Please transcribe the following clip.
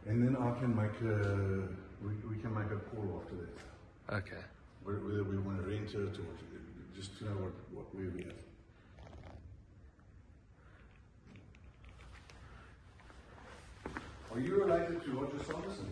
And then I can make a, we can make a call after that. Okay. Whether we want to rent it or just to know where we have. Are you related to Roger Sanderson?